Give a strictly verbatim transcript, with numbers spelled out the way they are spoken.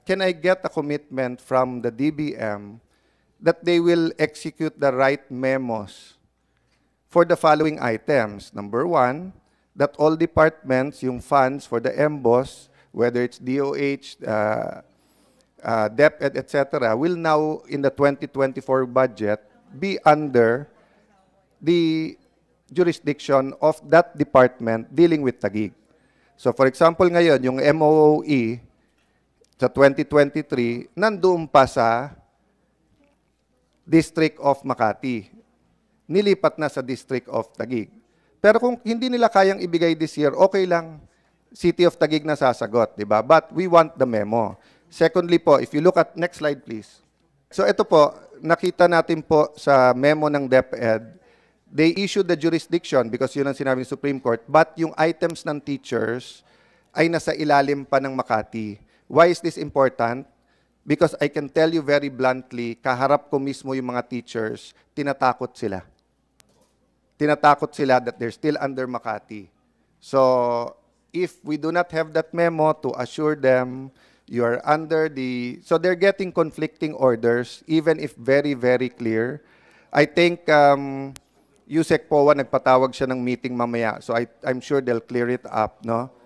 can I get a commitment from the D B M that they will execute the right memos for the following items? Number one, that all departments, yung funds for the M B O S, whether it's D O H, uh, uh, DepEd, et cetera, will now, in the twenty twenty-four budget, be under the jurisdiction of that department dealing with Taguig. So for example ngayon, yung M O O E sa twenty twenty-three, nandoon pa sa District of Makati. Nilipat na sa District of Taguig. Pero kung hindi nila kayang ibigay this year, okay lang. City of Taguig na sasagot, di ba? But we want the memo. Secondly po, if you look at, next slide please. So ito po, nakita natin po sa memo ng DepEd, they issued the jurisdiction because yun ang sinabi ng Supreme Court, but yung items ng teachers ay nasa ilalim pa ng Makati. Why is this important? Because I can tell you very bluntly, kaharap ko mismo yung mga teachers, tinatakot sila. Tinatakot sila that they're still under Makati. So, if we do not have that memo to assure them you are under the... So, they're getting conflicting orders, even if very, very clear. I think um, Yusek Powa, nagpatawag siya ng meeting mamaya. So, I, I'm sure they'll clear it up, no?